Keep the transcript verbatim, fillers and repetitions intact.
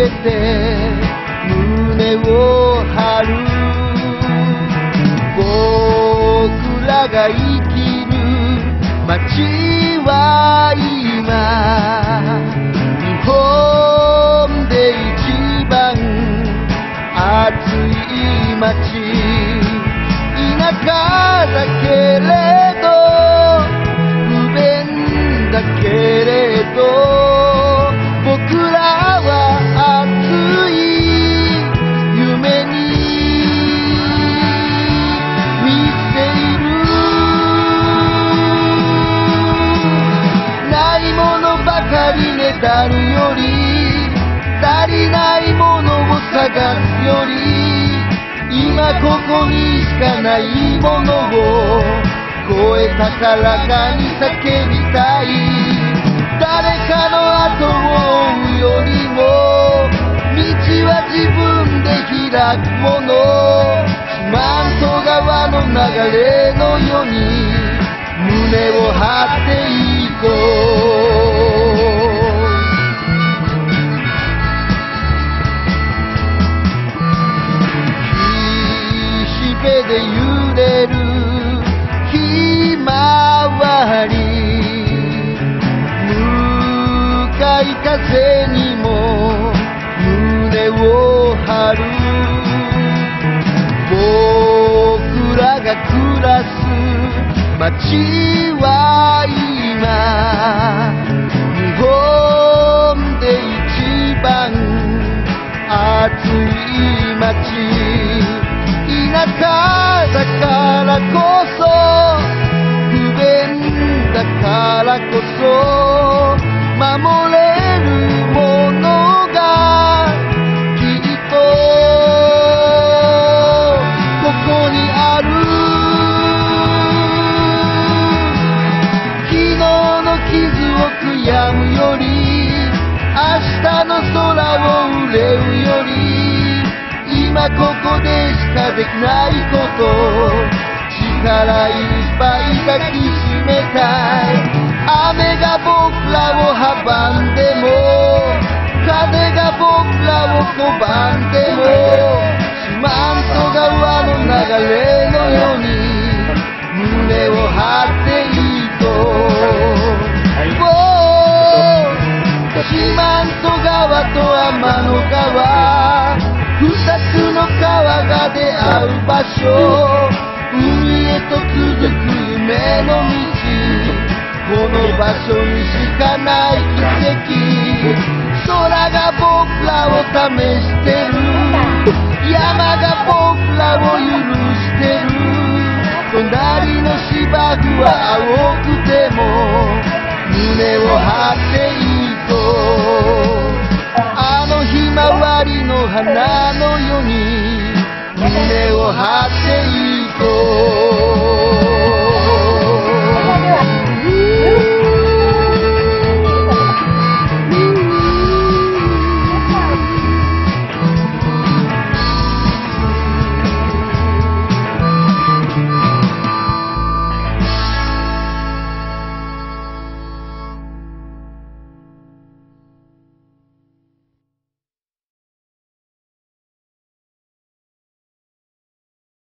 えて胸を張る。僕らが生きる街は今日本で一番暑い街。田舎だけれど不便だけれど僕らは熱い夢に満ちている。ないものばかりねだるより足りないものを探すより今ここにしかないものを声高らかに叫びたい。誰かの後を追うよりも道は自分で開くもの。四万十川の流れのように胸を張っていこう。で揺れるひまわり向かい風にも胸を張る。僕らが暮らす街は今日本で一番暑い街。田舎だからこそ不便だからこそ守れるものがきっとここにある。昨日の傷を悔やむより明日の空を憂うより今ここでしかできないこと、力いっぱい抱きしめたい。雨が僕らを阻んでも風が僕らを拒んでも四万十川の流れのように胸を張っていこう。四万十川と天の川二つの川が出会う場所、海へと続く夢の道、この場所にしかない奇跡。空が僕らを試してる、山が僕らを許してる。隣の芝生は青くても胸を張っていこう。あのひまわりの花のように胸を張って